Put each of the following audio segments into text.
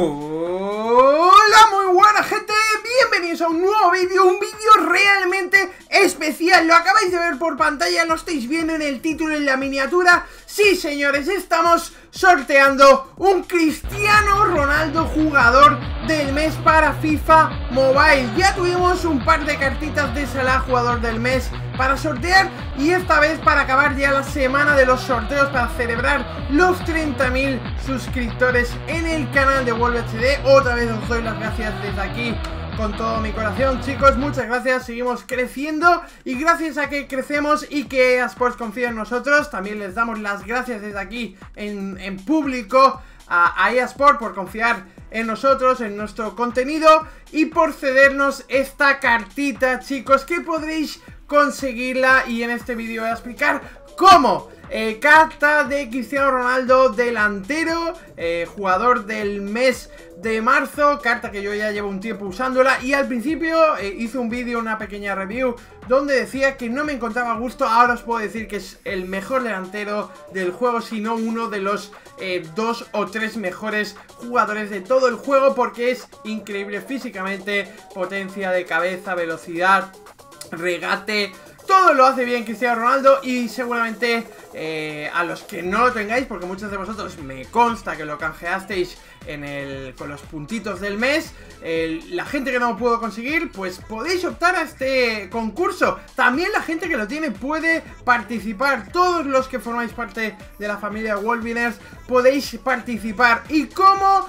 Hola, muy buena gente, bienvenidos a un nuevo vídeo, un vídeo realmente especial. Lo acabáis de ver por pantalla, lo estáis viendo en el título, en la miniatura. Sí, señores, estamos sorteando un Cristiano Ronaldo jugador del mes para FIFA Mobile. Ya tuvimos un par de cartitas de Salah jugador del mes para sortear, y esta vez para acabar ya la semana de los sorteos, para celebrar los 30.000 suscriptores en el canal de Wolby HD. Otra vez os doy las gracias desde aquí con todo mi corazón, chicos, muchas gracias. Seguimos creciendo, y gracias a que crecemos y que EA Sports confía en nosotros, también les damos las gracias desde aquí en público a EA Sports por confiar en nosotros, en nuestro contenido, y por cedernos esta cartita, chicos, que podréis conseguirla. Y en este vídeo voy a explicar cómo. Carta de Cristiano Ronaldo, delantero, jugador del mes de marzo, carta que yo ya llevo un tiempo usándola, y al principio hice un vídeo, una pequeña review, donde decía que no me encontraba a gusto. Ahora os puedo decir que es el mejor delantero del juego, si no uno de los 2 o 3 mejores jugadores de todo el juego, porque es increíble físicamente, potencia de cabeza, velocidad, regate, todo lo hace bien Cristiano Ronaldo. Y seguramente a los que no lo tengáis, porque muchos de vosotros me consta que lo canjeasteis con los puntitos del mes, la gente que no lo puedo conseguir, pues podéis optar a este concurso. También la gente que lo tiene puede participar. Todos los que formáis parte de la familia Wolbiners podéis participar. ¿Y cómo?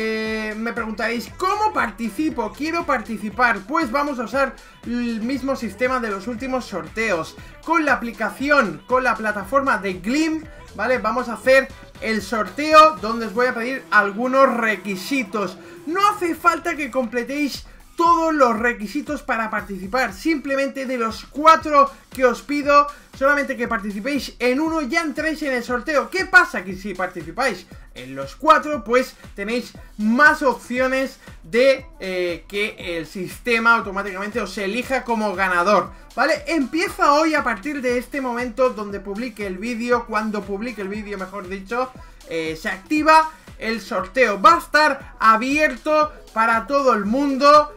Me preguntaréis, ¿cómo participo? Quiero participar. Pues vamos a usar el mismo sistema de los últimos sorteos, con la aplicación, con la plataforma de Glim, ¿vale? Vamos a hacer el sorteo, donde os voy a pedir algunos requisitos. No hace falta que completéis todos los requisitos para participar. Simplemente de los 4 que os pido, solamente que participéis en uno, ya entréis en el sorteo. ¿Qué pasa? Que si participáis en los 4, pues tenéis más opciones de que el sistema automáticamente os elija como ganador, ¿vale? Empieza hoy, a partir de este momento, donde publique el vídeo, cuando publique el vídeo, mejor dicho, se activa el sorteo. Va a estar abierto para todo el mundo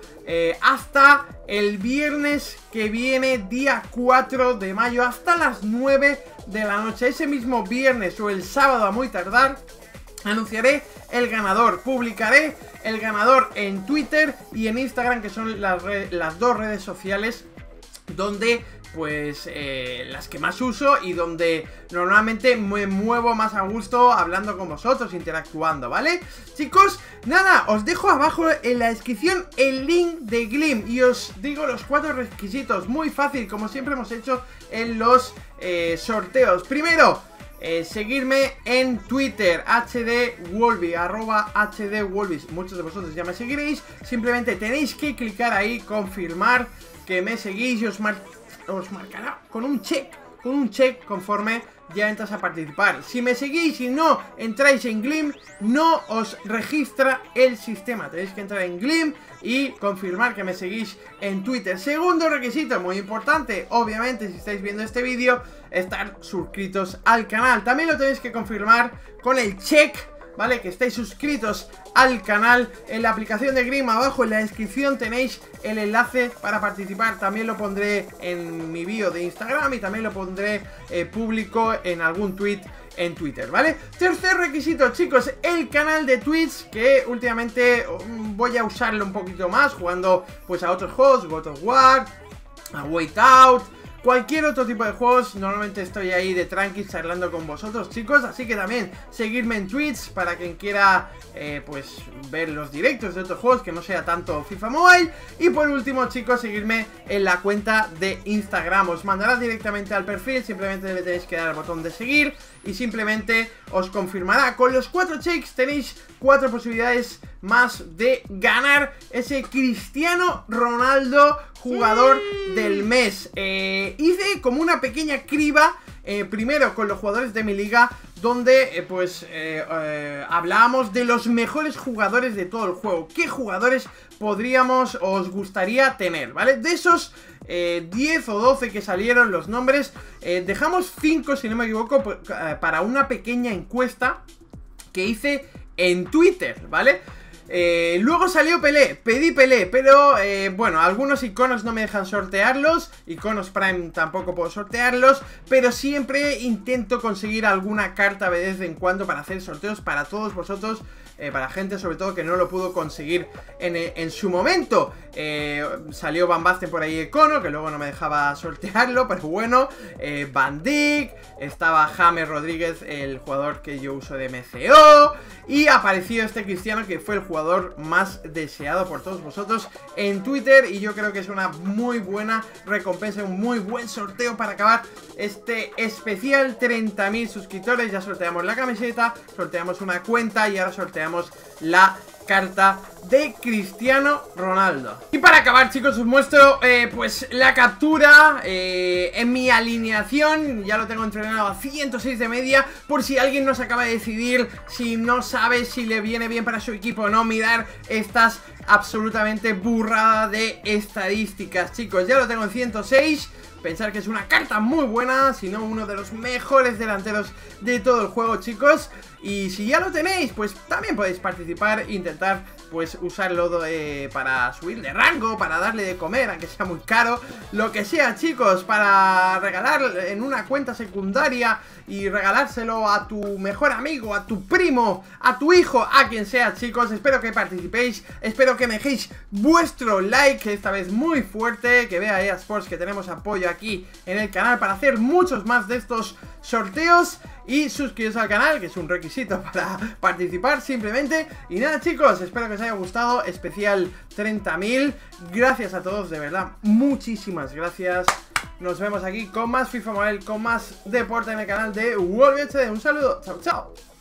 hasta el viernes que viene, día 4 de mayo, hasta las 9 de la noche. Ese mismo viernes o el sábado a muy tardar anunciaré el ganador, publicaré el ganador en Twitter y en Instagram, que son las dos redes sociales donde pues las que más uso y donde normalmente me muevo más a gusto hablando con vosotros, interactuando, ¿vale? Chicos, nada, os dejo abajo en la descripción el link de Glim y os digo los 4 requisitos, muy fácil, como siempre hemos hecho en los sorteos. Primero, seguirme en Twitter, @hdwolby, @hdwolby. Muchos de vosotros ya me seguiréis. Simplemente tenéis que clicar ahí, confirmar que me seguís, y os marcará con un check conforme ya entras a participar. Si me seguís y no entráis en Glim, no os registra el sistema. Tenéis que entrar en Glim y confirmar que me seguís en Twitter. Segundo requisito, muy importante, obviamente, si estáis viendo este vídeo, estar suscritos al canal. También lo tenéis que confirmar con el check, ¿vale? Que estáis suscritos al canal. En la aplicación de Glim, abajo en la descripción tenéis el enlace para participar. También lo pondré en mi bio de Instagram, y también lo pondré público en algún tweet en Twitter, ¿vale? Tercer requisito, chicos, el canal de Twitch, que últimamente voy a usarlo un poquito más, jugando pues a otros juegos, God of War, a Wait Out, cualquier otro tipo de juegos. Normalmente estoy ahí de tranqui charlando con vosotros, chicos. Así que también seguidme en Twitch para quien quiera pues ver los directos de otros juegos, que no sea tanto FIFA Mobile. Y por último, chicos, seguirme en la cuenta de Instagram. Os mandará directamente al perfil, simplemente le tenéis que dar al botón de seguir y simplemente os confirmará. Con los 4 checks tenéis 4 posibilidades más de ganar ese Cristiano Ronaldo jugador del mes. Hice como una pequeña criba, primero con los jugadores de mi liga, donde hablábamos de los mejores jugadores de todo el juego. ¿Qué jugadores os gustaría tener? ¿Vale? De esos 10 o 12 que salieron los nombres, dejamos 5, si no me equivoco, para una pequeña encuesta que hice en Twitter, ¿vale? Luego salió Pelé, pedí Pelé, pero bueno, algunos iconos no me dejan sortearlos, iconos Prime tampoco puedo sortearlos, pero siempre intento conseguir alguna carta de vez en cuando para hacer sorteos para todos vosotros, para gente sobre todo que no lo pudo conseguir en su momento. Salió Van Basten por ahí icono, que luego no me dejaba sortearlo, pero bueno, Van Dijk, estaba James Rodríguez, el jugador que yo uso de MCO, y apareció este Cristiano, que fue el jugador más deseado por todos vosotros en Twitter, y yo creo que es una muy buena recompensa, un muy buen sorteo para acabar este especial 30.000 suscriptores. Ya sorteamos la camiseta, sorteamos una cuenta y ahora sorteamos la carta de Cristiano Ronaldo. Y para acabar, chicos, os muestro pues la captura en mi alineación. Ya lo tengo entrenado a 106 de media, por si alguien no se acaba de decidir, si no sabe si le viene bien para su equipo o no. Mirar estas absolutamente burradas de estadísticas, chicos. Ya lo tengo en 106. Pensar que es una carta muy buena, si no uno de los mejores delanteros de todo el juego, chicos. Y si ya lo tenéis, pues también podéis participar, intentar pues usarlo para subir de rango, para darle de comer, aunque sea muy caro, lo que sea, chicos, para regalar en una cuenta secundaria y regalárselo a tu mejor amigo, a tu primo, a tu hijo, a quien sea, chicos. Espero que participéis, espero que me dejéis vuestro like, esta vez muy fuerte, que vea EA Sports que tenemos apoyo aquí en el canal para hacer muchos más de estos sorteos. Y suscribiros al canal, que es un requisito para participar simplemente. Y nada, chicos, espero que os haya gustado. Especial 30.000. Gracias a todos, de verdad, muchísimas gracias. Nos vemos aquí con más FIFA Mobile, con más deporte en el canal de WolvHD. Un saludo, chao, chao.